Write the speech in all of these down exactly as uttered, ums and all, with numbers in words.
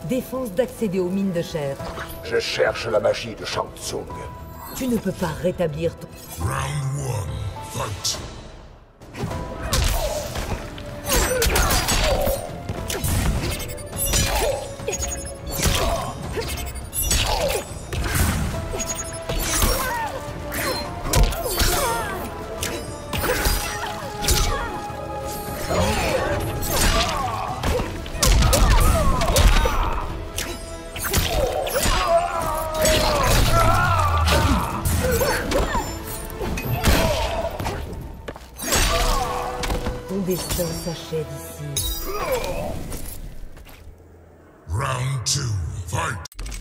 Défense d'accéder aux mines de chair. Je cherche la magie de Shang Tsung. Tu ne peux pas rétablir ton... Round one, fight. Ton destin s'achève ici. Round two, fight.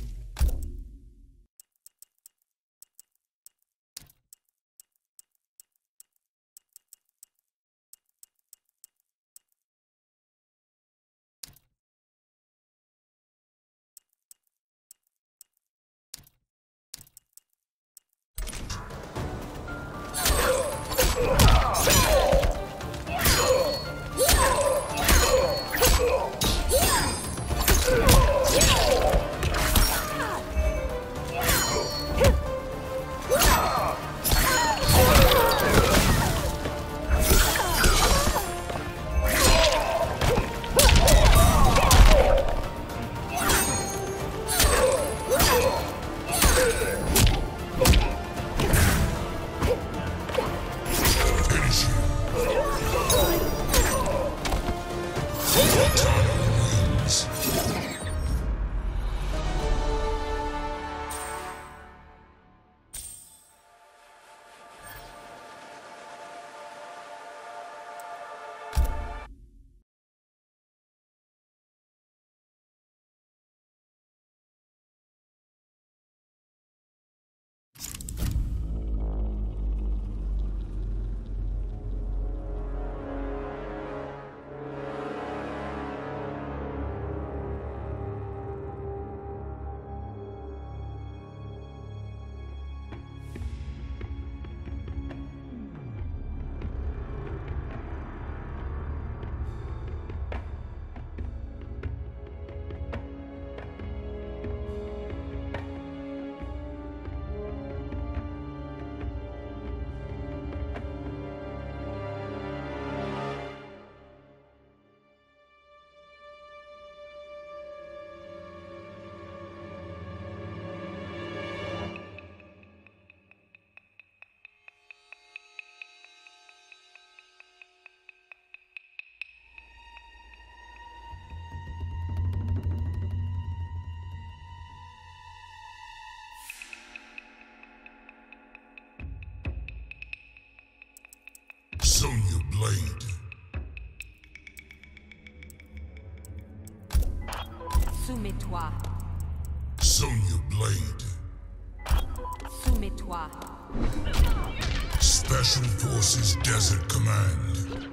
Sonya Blade. Soumets-toi. Sonya Blade. Soumets-toi. Special Forces Desert Command.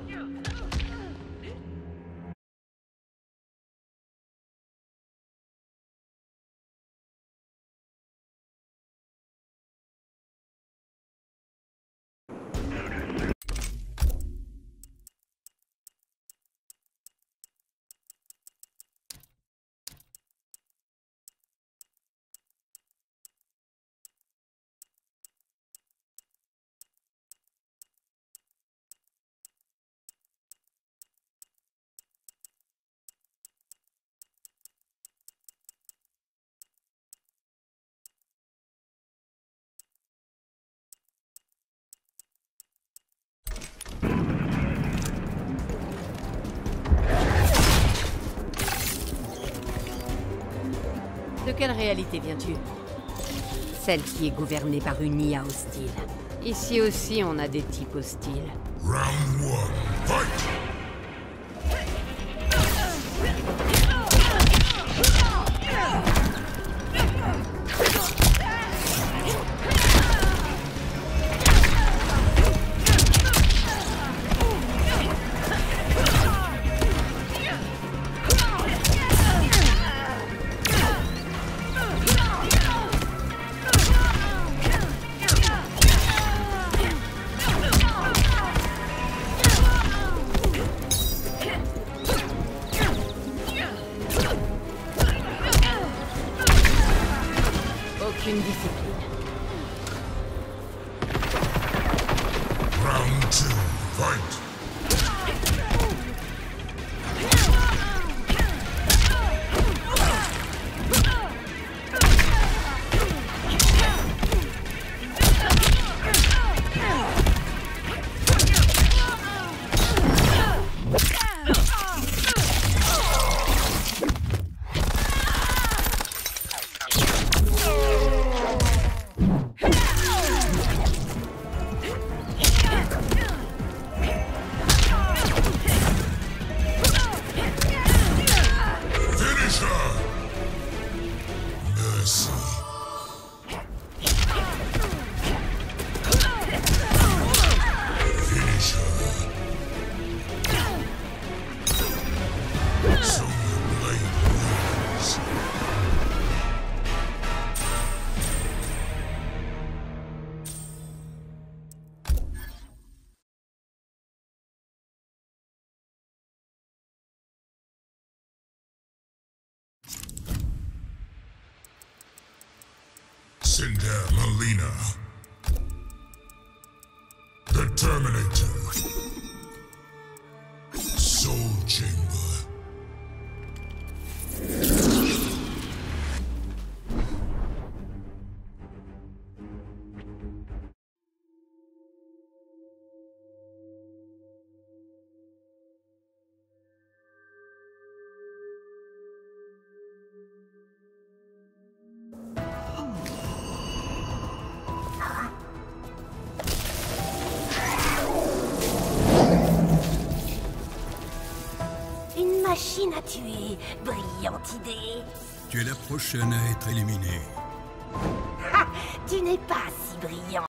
De quelle réalité viens-tu? Celle qui est gouvernée par une I A hostile. Ici aussi, on a des types hostiles. Round one, fight! Aucune discipline. Round two, fight! Cinder Melina. The Terminator. Soul Chamber. Machine à tuer, brillante idée. Tu es la prochaine à être éliminée. Ha! Tu n'es pas si brillant.